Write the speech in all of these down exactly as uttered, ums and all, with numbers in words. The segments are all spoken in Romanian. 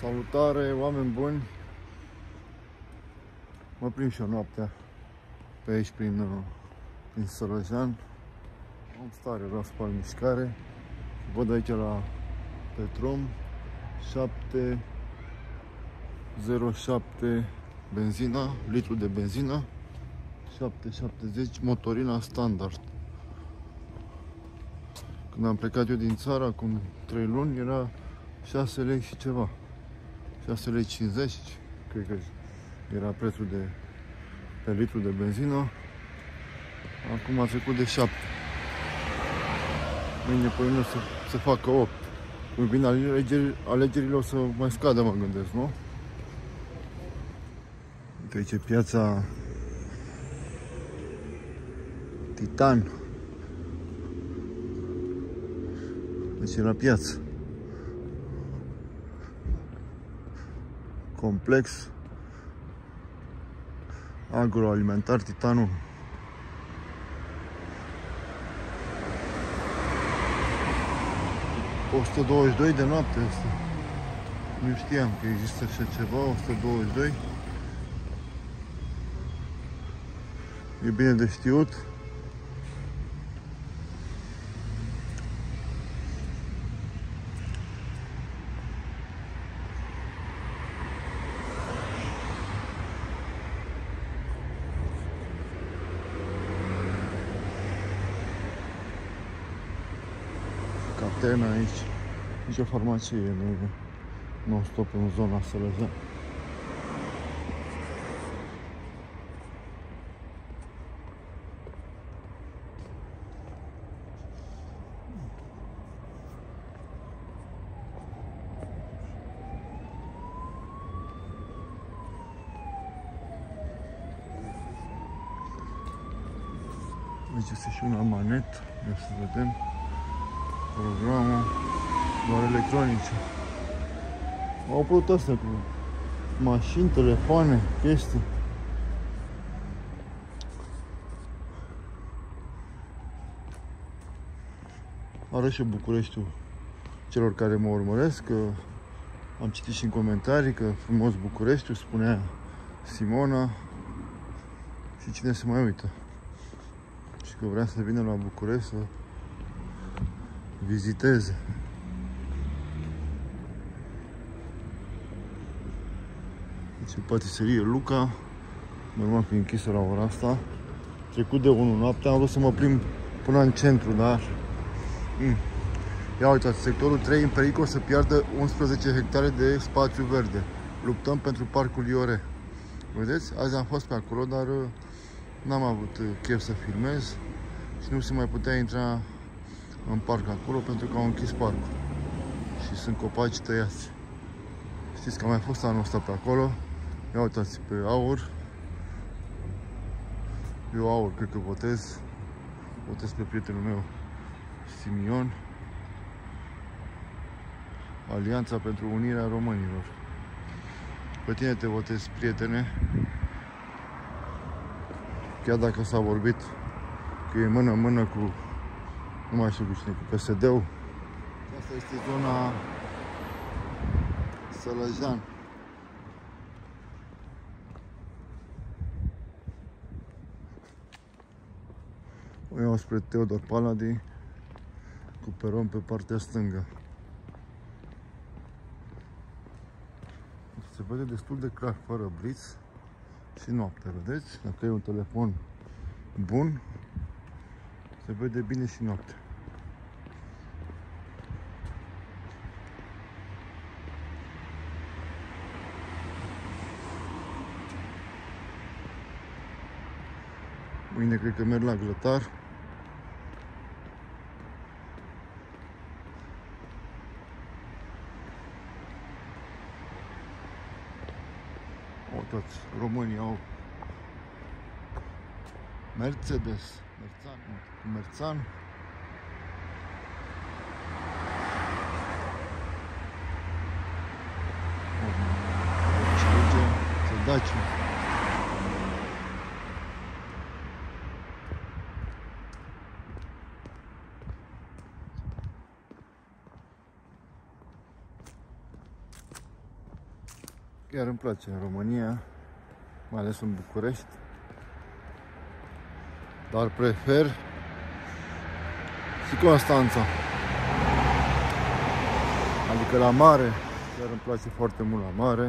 Salutare, oameni buni! Mă prind și eu noaptea pe aici prin, prin Sălăjan. Am stare, vreau să fac mișcare. Văd aici la Petrom șapte zero șapte benzina, litru de benzină, șapte șaptezeci motorina standard. Când am plecat eu din țară acum trei luni era șase lei și ceva, șase lei cincizeci, cred că era prețul de pe litru de benzină. Acum a trecut de șapte. Mâine pe mine să, să facă opt. Când vin alegeri, alegerile o să mai scadă, mă gândesc, nu? Uite aici piața Titan. Deci e la piață. Complex agroalimentar Titanul. o sută douăzeci și doi de noapte asta. Nu știam că există așa ceva, o sută douăzeci și doi. E bine de știut. Catena aici, nici o farmacie nu e non-stop în zona Sălăjan. Aici este și un manet, ia să vedem. Programul, doar electronice. Au apărut astea cu mașini, telefoane, chestii. Arăt și Bucureștiul celor care mă urmăresc, că am citit și în comentarii că frumos Bucureștiul, spunea Simona. Și cine se mai uită și că vrea să vină la București să viziteze. Deci patiserie Luca, normal că e închisă la ora asta. Trecut de unu noaptea, am vrut să mă plimb până în centru, dar mm. Ia uitați, sectorul trei în pericol să piardă unsprezece hectare de spațiu verde. Luptăm pentru parcul Iore. Vedeți? Azi am fost pe acolo, dar n-am avut chef să filmez și nu se mai putea intra în parc acolo pentru că au închis parcul și sunt copaci tăiați. Știți că am mai fost anul ăsta pe acolo. Ia uitați, pe Aur. Eu Aur cred că votez. Votez pe prietenul meu Simion. Alianța pentru Unirea Românilor. Pe tine te votez, prietene. Chiar dacă s-a vorbit că e mână-mână cu, nu mai știu cu cine, cu P S D-ul. Asta este zona Sălăjan. O iau spre Teodor Paladi, cu peron pe partea stângă. Se vede destul de clar, fără blitz și noaptea, vedeți? Dacă e un telefon bun, se vede bine și noaptea. Mâine cred că merg la grătar. O, toți românii au Mercedes, Merțan, Merțan. O, Dacia. Chiar îmi place în România, mai ales în București, dar prefer și Constanța, adică la mare. Chiar îmi place foarte mult la mare.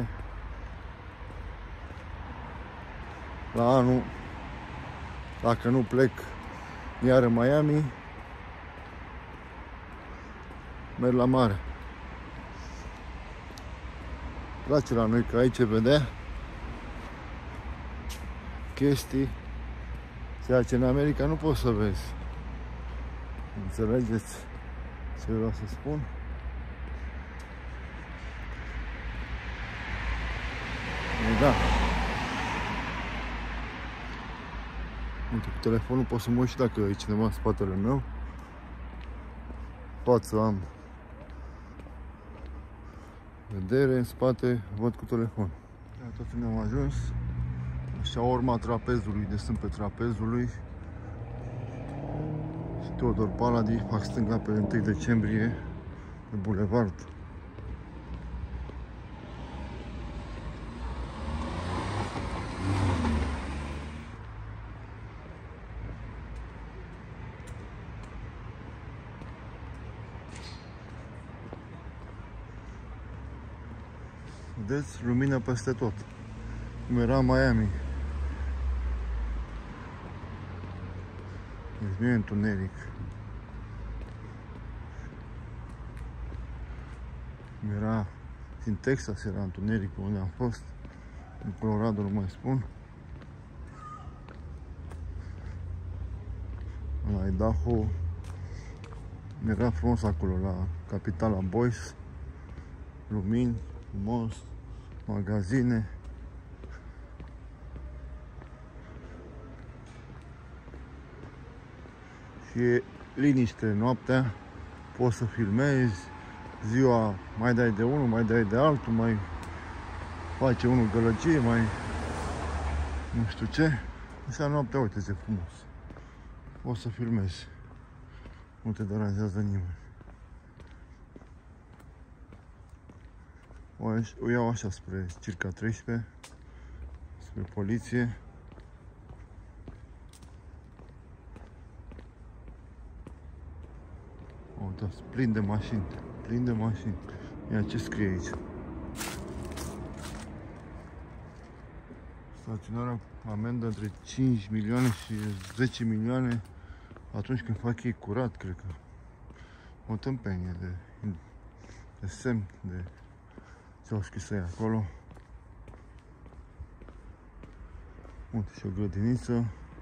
La anul, dacă nu plec iar în Miami, merg la mare. Place la noi că aici vedea chestii, ceea ce în America nu poți să vezi. Înțelegeți ce vreau să spun? Da. Uite, cu telefonul pot să mă uit și dacă e cineva în spatele meu. Față am vedere, în spate văd cu telefon. Iată fiind am ajuns. Așa urma trapezului, de sunt pe trapezului. Și Teodor Paladi, fac stânga pe întâi decembrie, pe bulevard. Vedeți, lumină peste tot, cum era Miami. Deci nu e întuneric. Cum era în Texas, era întuneric pe unde am fost. În Colorado nu mai spun. La Idaho era frumos acolo, la capitala Boise. Lumini, frumos, magazine. Și e liniște noaptea, poți să filmezi, ziua mai dai de unul, mai dai de altul, mai face unul gălăgie, mai nu știu ce. Așa noaptea, uite ce frumos. Poți să filmezi. Nu te deranjează nimeni. O iau așa spre circa treisprezece, spre poliție. Uitați, plin de mașini, plin de mașini. Ia ce scrie aici. Staționarea amendă între cinci milioane și zece milioane atunci când fac ei curat, cred că. O tâmpenie de, de semn, de ce au scris ei acolo. Uite, și o grădiniță.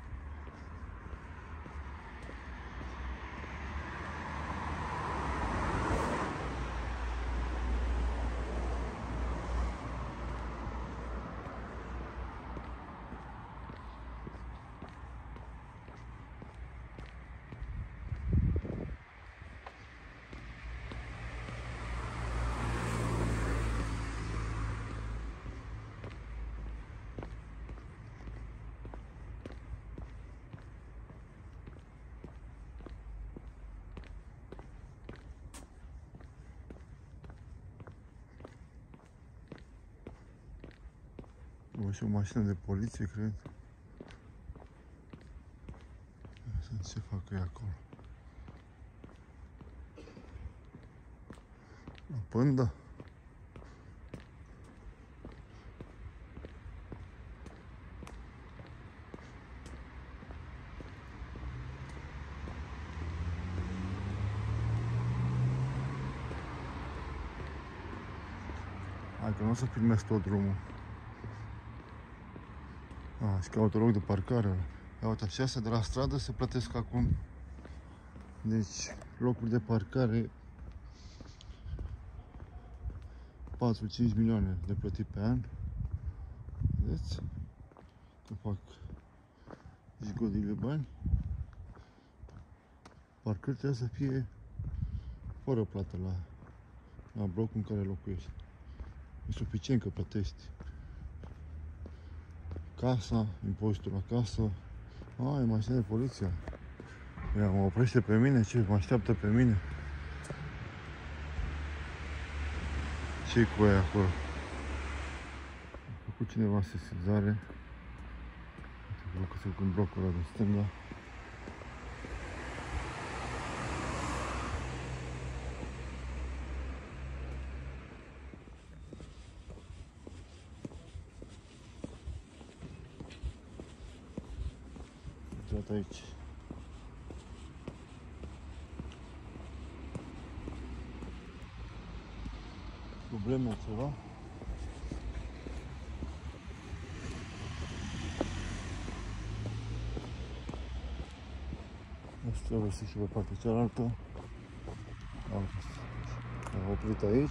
O, și o mașină de poliție, cred. Să ce fac ei acolo. La pânda? Hai că nu o să filmez tot drumul. Ah, și caută loc de parcare. Ia uite, așa, astea de la stradă se plătesc acum. Deci, locuri de parcare patru cinci milioane de plătit pe an. Vedeți? Că fac jigodi de bani. Parcări trebuie să fie fără plată la, la blocul în care locuiești. E suficient că plătești casa, impozitul la casă. A, e mașina de poliție. Ia, mă oprește pe mine? Ce? Mă așteaptă pe mine? Ce-i cu aia acolo? făcut cineva sesizare. Uite, că se cu blocul ăla de stânga. Uite aici. Probleme ceva? Nu știu, trebuie să și pe partea cealaltă. Am oprit aici.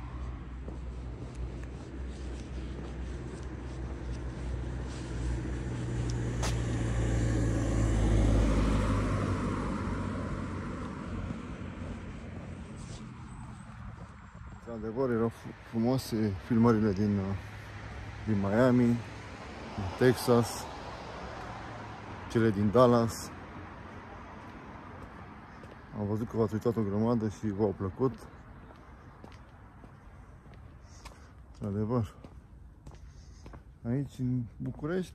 Într-adevăr, erau frumoase filmările din, din Miami, din Texas, cele din Dallas. Am văzut că v-ați uitat o grămadă și v-au plăcut. Într-adevăr, aici în București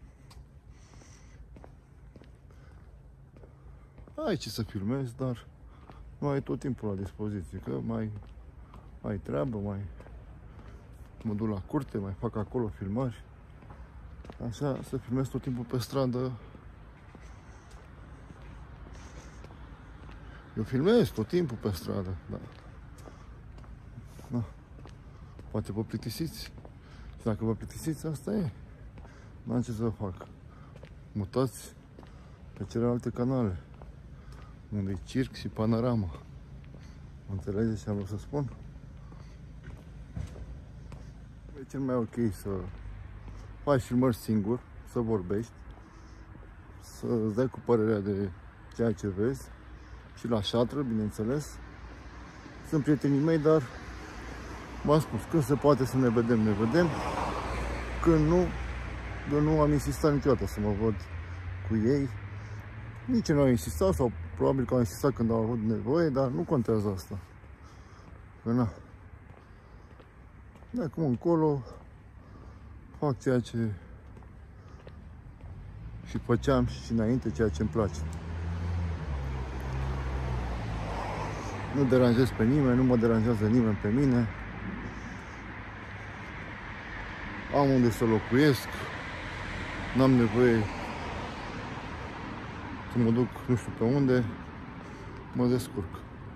ai ce să filmezi, dar nu ai tot timpul la dispoziție, că mai ai treabă, mai mă duc la curte, mai fac acolo filmări. Așa, să filmez tot timpul pe stradă. Eu filmez tot timpul pe stradă, da. Da. Poate vă plictisiți. Și dacă vă plictisiți, asta e. N-am ce să fac. Mutați pe celelalte canale, unde e circ și panorama. Înțelegeți ce am vrut să spun? E cel mai ok să faci filmări singur, să vorbești, să îți dai cu părerea de ceea ce vezi și la șatră, bineînțeles. Sunt prietenii mei, dar v-am spus, când se poate să ne vedem, ne vedem. Când nu, eu nu am insistat niciodată să mă văd cu ei. Nici nu au insistat, sau probabil că au insistat când au avut nevoie, dar nu contează asta. Că na. De acum încolo fac ceea ce și făceam și înainte, ceea ce îmi place. Nu deranjez pe nimeni, nu mă deranjează nimeni pe mine. Am unde să locuiesc, n-am nevoie să mă duc nu știu pe unde, mă descurc.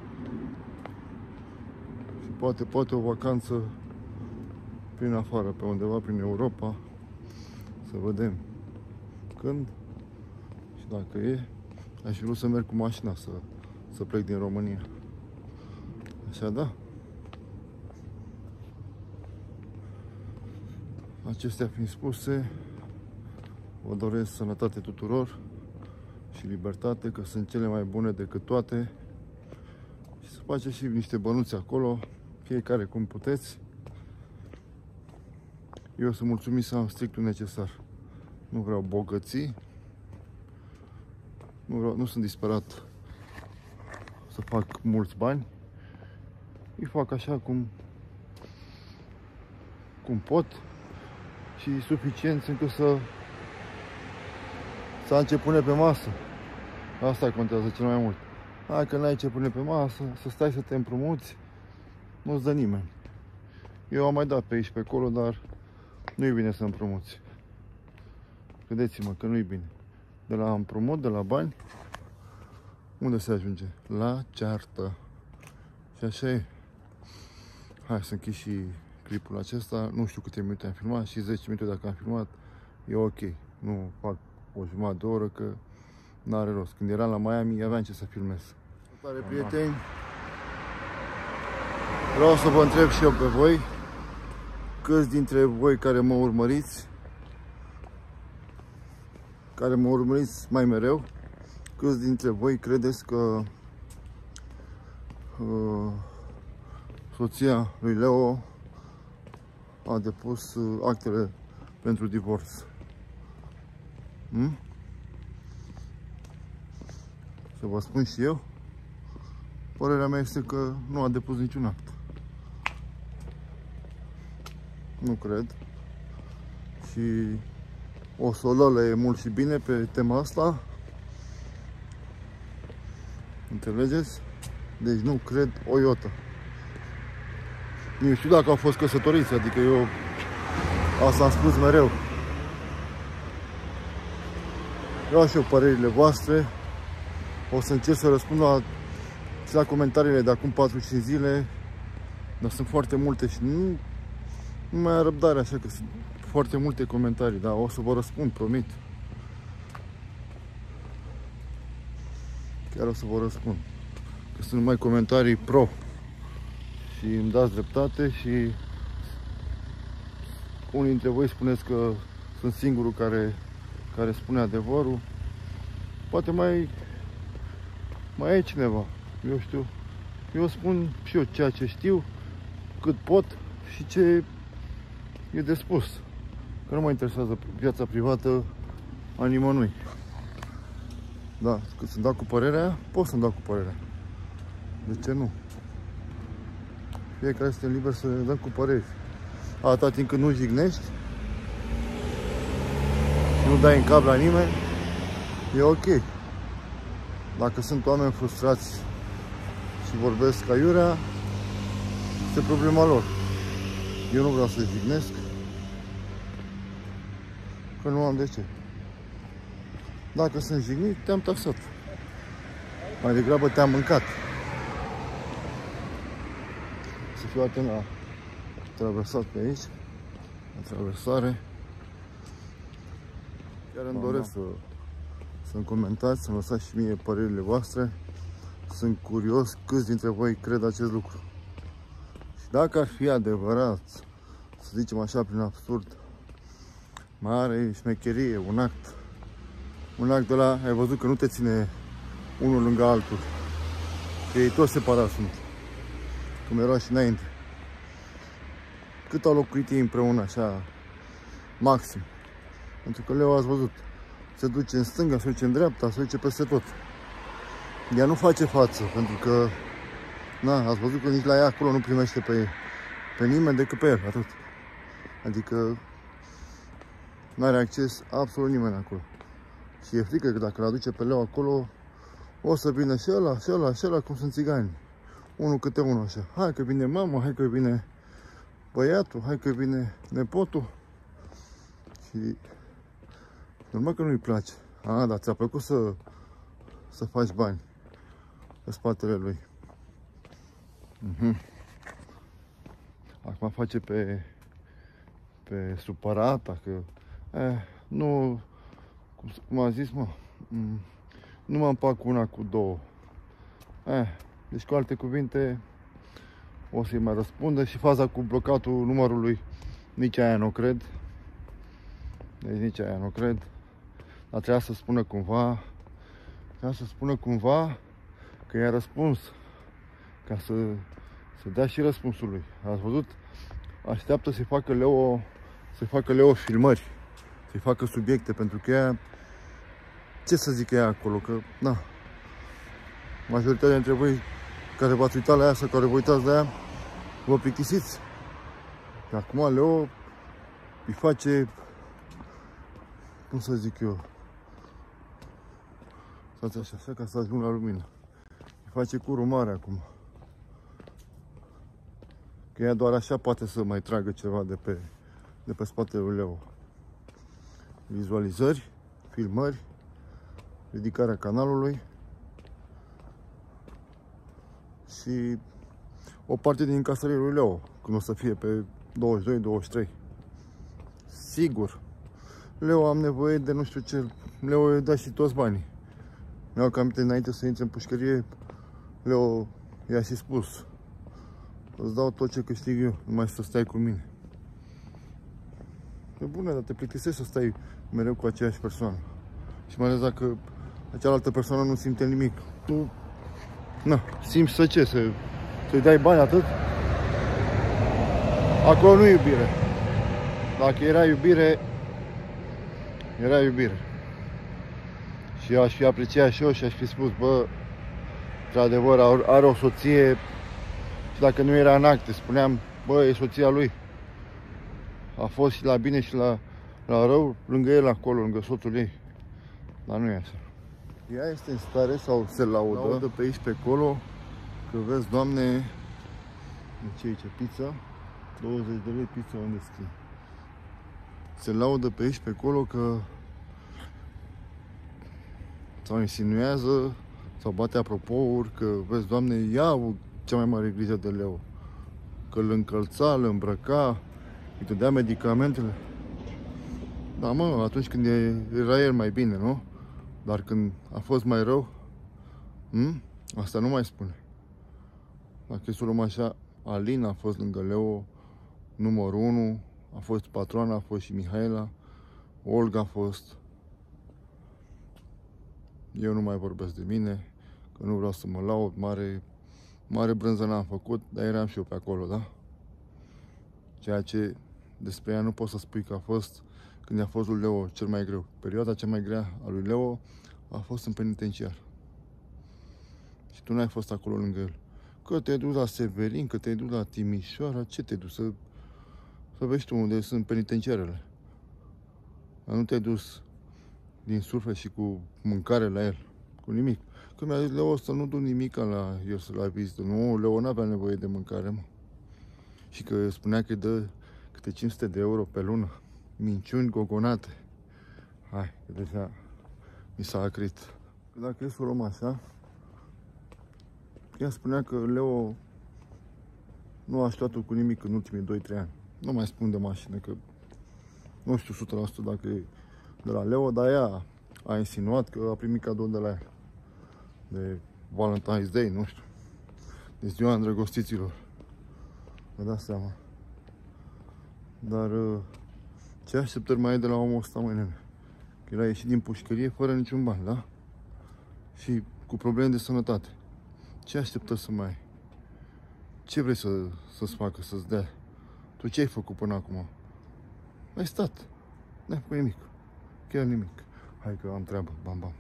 Și poate, poate o vacanță prin afară, pe undeva prin Europa, să vedem când și dacă e. Aș vrea să merg cu mașina, să, să plec din România. Așa, da? Acestea fiind spuse, vă doresc sănătate tuturor și libertate, că sunt cele mai bune decât toate. Și să faceți și niște bănuți acolo, fiecare cum puteți. Eu sunt mulțumit să am strictul necesar. Nu vreau bogății. Nu, vreau, nu sunt disperat să fac mulți bani. Îi fac așa cum, cum pot și suficient încât să să am ce pune pe masă. Asta contează cel mai mult. Dacă n-ai ce pune pe masă, să stai să te împrumuți, nu-ți dă nimeni. Eu am mai dat pe aici pe acolo, dar nu-i bine să împrumuți. Credeți-mă că nu-i bine. De la împrumut, de la bani, unde se ajunge? La ceartă. Și așa e. Hai să închid și clipul acesta. Nu știu câte minute am filmat, și zece minute dacă am filmat, e ok. Nu fac o jumătate de oră, că n-are rost. Când eram la Miami, aveam ce să filmez. Salutare, prieteni! Vreau să vă întreb și eu pe voi, câți dintre voi care mă urmăriți, care mă urmăriți mai mereu, câți dintre voi credeți că uh, soția lui Leo a depus actele pentru divorț? Hmm? Să vă spun și eu, părerea mea este că nu a depus niciun act. Nu cred. și o să o lălăie mult și bine pe tema asta. Înțelegeți? Deci nu cred o iotă. Nu știu dacă au fost căsătoriți, adică eu asta am spus mereu. Vreau și eu părerile voastre. O să încerc să răspund la, la comentariile de acum patru cinci zile. Dar sunt foarte multe și nu, nu mai am răbdare, așa că sunt foarte multe comentarii. Dar o să vă răspund, promit. Chiar o să vă răspund. Că sunt numai comentarii pro. Și îmi dați dreptate și unii dintre voi spuneți că sunt singurul care, care spune adevărul. Poate mai, mai e cineva, eu știu. Eu spun și eu ceea ce știu, cât pot și ce e de spus. Că nu mă interesează viața privată a nimănui. Da, cât să-mi dau cu părerea, pot să-mi dau cu părerea. De ce nu? Fiecare suntem liberi să ne dăm cu păreri. Atâta timp când nu jignești și nu dai în cap la nimeni, e ok. Dacă sunt oameni frustrați și vorbesc aiurea, este problema lor. Eu nu vreau să jignesc, că nu am de ce. Dacă sunt jignit, te-am taxat. Mai degrabă te-am mâncat. Să fiu atent la traversat pe aici, la traversare. Chiar îmi doresc să, să-mi comentați, să-mi lăsați și mie părerile voastre. Sunt curios câți dintre voi cred acest lucru. Și dacă ar fi adevărat, să zicem așa prin absurd, mare șmecherie, un act, un act de la, ai văzut că nu te ține unul lângă altul, că ei toți separați sunt, cum era și înainte. Cât au locuit ei împreună, așa, maxim. Pentru că Leo, ați văzut, se duce în stânga, se duce în dreapta, se duce peste tot. Ea nu face față, pentru că, na, ați văzut că nici la ea acolo nu primește pe, pe nimeni decât pe el, atât. Adică nu are acces absolut nimeni acolo. Și e frică că dacă îl aduce pe Leo acolo, o să vină și ăla, și ăla, și ăla, cum sunt țigani. Unul câte unul așa. Hai că vine mama, hai că vine băiatul, hai că vine nepotul. Și normal că nu-i place. A, dar ți-a plăcut să, să faci bani pe spatele lui. Uh-huh. Acum face pe, pe supărata, că eh, nu, cum, cum a zis, mă, nu mă împac cu una cu două. Eh, deci cu alte cuvinte o să-i mai răspundă. Și faza cu blocatul numărului, nici aia nu cred. Deci nici aia nu cred. Dar trebuia să spună cumva, trebuia să spună cumva că i-a răspuns, ca să, să dea și răspunsul lui. Ați văzut? Așteaptă să-i facă Leo, să-i facă Leo filmări, să-i facă subiecte, pentru că ea, ce să zic ea acolo, că, na, majoritatea dintre voi care v-ați uitat la ea sau care vă uitați la ea, vă plictisiți. Și acum Leo îi face, cum să zic eu, stați așa, așa ca să ajung la lumină. Îi face curul mare acum. Că ea doar așa poate să mai tragă ceva de pe, de pe spatele lui Leo. Vizualizări, filmări, ridicarea canalului și o parte din încasările lui Leo, când o să fie pe douăzeci și doi douăzeci și trei. Sigur. Leo, am nevoie de nu știu ce. Leo i-a dat și toți banii. Mi-au cam aminte, înainte să intre în pușcărie, Leo i-a și spus: îți dau tot ce câștig eu, numai să stai cu mine. E bune, dar te plictisești să stai mereu cu aceeași persoană. Și mai ales dacă cealaltă persoană nu simte nimic. Tu, na, simți să ce? Să, să-i dai bani atât? Acolo nu e iubire. Dacă era iubire, era iubire. Și eu aș fi apreciat și eu și aș fi spus: bă, într-adevăr are o soție. Și dacă nu era în acte, spuneam: bă, e soția lui. A fost și la bine și la, la rău, lângă el acolo, lângă soțul ei. Dar nu e așa. Ea este în stare sau se laudă, laudă pe aici, pe acolo, că vezi, Doamne, ce aici, pizza, douăzeci de lei pizza, unde scrie? Se laudă pe aici, pe acolo, că sau insinuează, sau bate apropouri, că vezi, Doamne, ia cea mai mare grijă de Leo, că îl încălța, îl îmbrăca, îi dădea medicamentele. Da, mă, atunci când era el mai bine, nu? Dar când a fost mai rău, hm? Asta nu mai spune. Dacă e să luăm așa, Alina a fost lângă Leo, numărul unu, a fost patroana, a fost și Mihaela, Olga a fost. Eu nu mai vorbesc de mine, că nu vreau să mă laud, mare, mare brânză n-am făcut, dar eram și eu pe acolo, da? Ceea ce despre ea nu poți să spui că a fost când a fost lui Leo cel mai greu. Perioada cea mai grea a lui Leo a fost în penitenciar. Și tu n-ai fost acolo lângă el. Că te-ai dus la Severin, că te-ai dus la Timișoara, ce te-ai dus? Să, să vezi tu unde sunt penitenciarele. Dar nu te-ai dus din suflet și cu mâncare la el, cu nimic. Că mi-a zis Leo să nu duc nimic la el să la vizită. Nu, Leo n-avea nevoie de mâncare, mă. Și că spunea că îi dă câte cinci sute de euro pe lună. Minciuni gogonate. Hai, că deja mi s-a acrit. Dacă e să o luăm așa, ea spunea că Leo nu a ajutat cu nimic în ultimii doi trei ani. Nu mai spun de mașină, că nu știu o sută la sută dacă e de la Leo, dar ea a insinuat că a primit cadou de la ea. De Valentine's Day, nu știu. De ziua îndrăgostiților. Vă dați seama. Dar ce așteptări mai ai de la omul ăsta, măi, nene? Că el a ieșit din pușcărie fără niciun ban, da? Și cu probleme de sănătate. Ce așteptări să mai ai? Ce vrei să, să-ți facă, să-ți dea? Tu ce ai făcut până acum? Ai stat. N-ai făcut nimic. Chiar nimic. Hai că am treabă. Bam, bam.